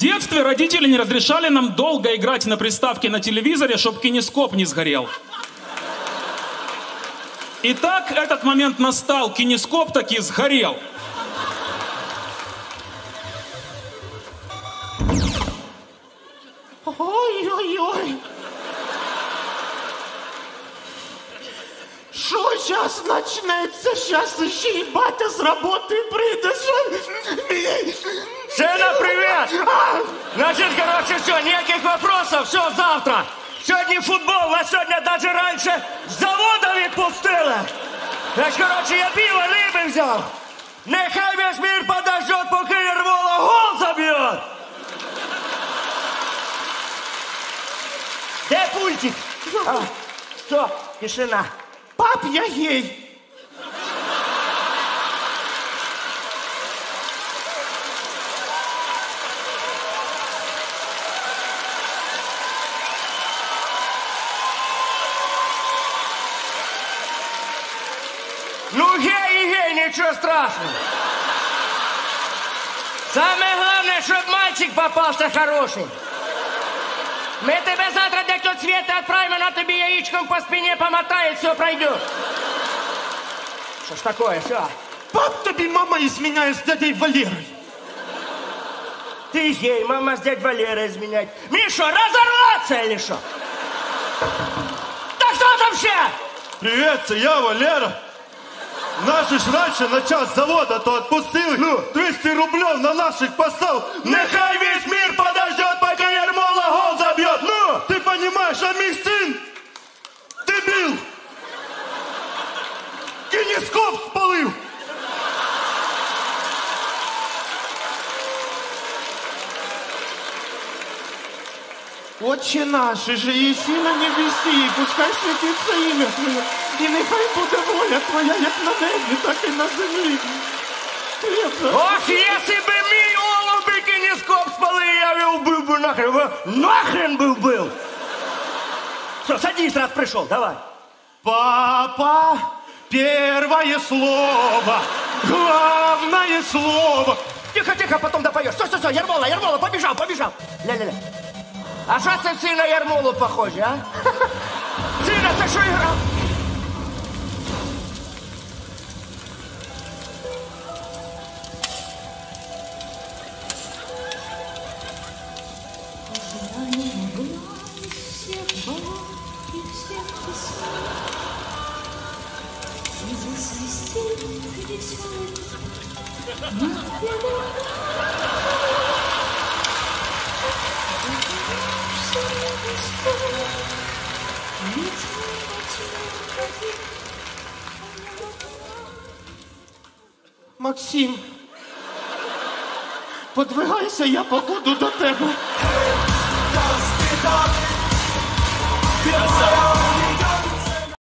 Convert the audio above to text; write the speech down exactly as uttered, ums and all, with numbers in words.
детстве родители не разрешали нам долго играть на приставке на телевизоре, чтобы кинескоп не сгорел. И так этот момент настал, кинескоп таки сгорел. Ой-ой-ой. Що зараз почнеться? Зараз ще й батя з роботи прийде. Сына, привет! Значит, короче, все, никаких вопросов, все, завтра. Сегодня футбол, а сегодня даже раньше с завода відпустили. Значит, короче, я пиво, рыбы взял. Нехай весь мир подождет, пока Ермола гол забьет. Где пультик? А, все, тишина. Пап, я гей. Ну, гей и гей, ничего страшного. Самое главное, чтобы мальчик попался хороший. Мы тебя завтра до тёть Светы отправим, она тебе яичком по спине помотает, все пройдет. Что ж такое, все? Пап, тобі мама изменяет с дядей Валерой. Ты гей, мама с дядей Валерой изменяет. Мне что, разорваться или что? Да что там все? Привет, це я, Валера. Наши ж раньше на час завода то отпустили. Ну, двести рублев на наших поставил. Нехай весь мир подождет, пока Ермола гол забьет. Ну, ты понимаешь, а мій сын дебил. Кинескоп спалив. Отче наш, же єси на небесі, пускай святиться ім'я Твоє, і нехай буде воля Твоя, як на небі, так і на землі. Ох, если бы мій голубый кинескоп спалил, я его был бы нахрен, нахрен был был. Все, садись, раз пришел, давай. Папа, первое слово, главное слово. Тихо, тихо, потом допоешь. Все, все, все, Ермола, Ермола, побежал, побежал. Ля-ля-ля. А что це всі на Ермолу похожі, а? Сина, ти що іграв? Максим, подвигайся, я походу до тебе.